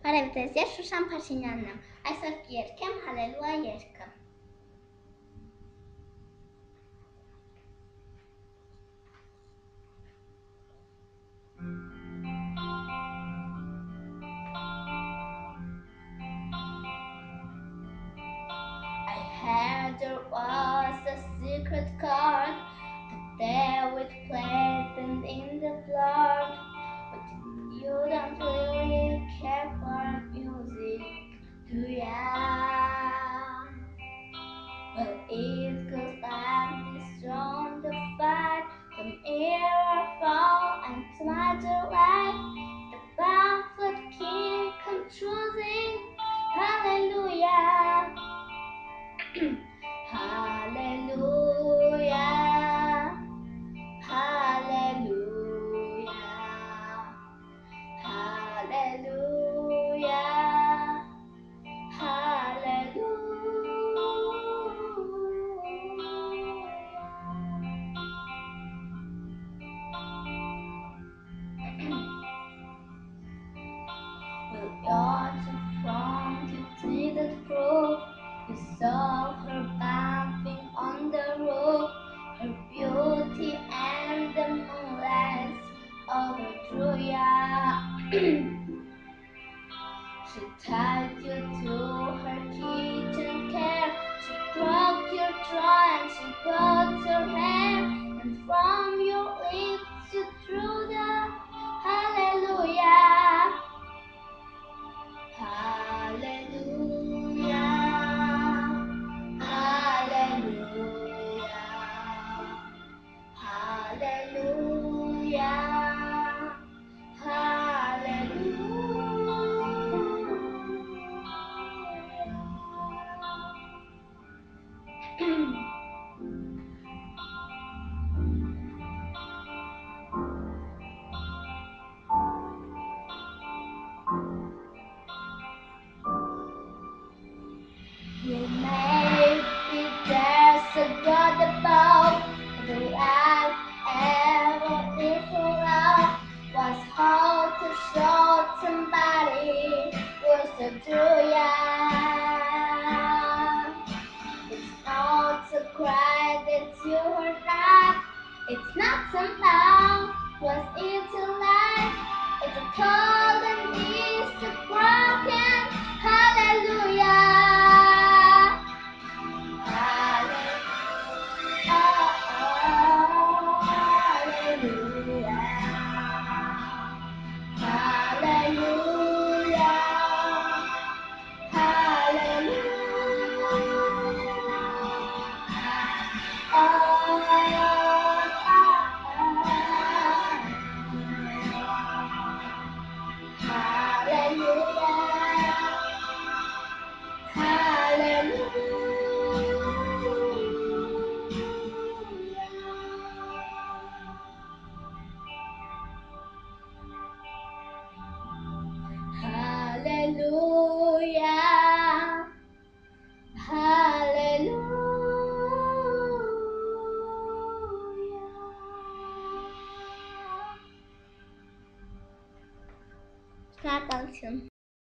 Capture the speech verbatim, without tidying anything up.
Parevizēsies šušām Pašiņānam. Aizsarg ierkiem, halleluja ierkam. I heard there was a secret chord that David played and in the Lord. But you don't really care for music, do ya? Well, it goes like this on the fight, come here or fall, and smiles your life. The barefoot king come choosing, hallelujah. Hallelujah, hallelujah, hallelujah, hallelujah. Well, you're too strong to see the truth. You saw her bumping on the roof, her beauty and the moonlight overthrew ya. She tied you to her kitchen chair. She broke your jaw and she got your hair, and from your lips you threw the hallelujah. Hallelujah, hallelujah, hallelujah, hallelujah. Well, maybe there's a God above, the life ever lived for love was how to show somebody was a joy. It's not to cry that you are not. It's not somehow was it to life. It's a cold and it's a broken hallelujah. Hallelujah, hallelujah, hallelujah, hallelujah. Snart alsın.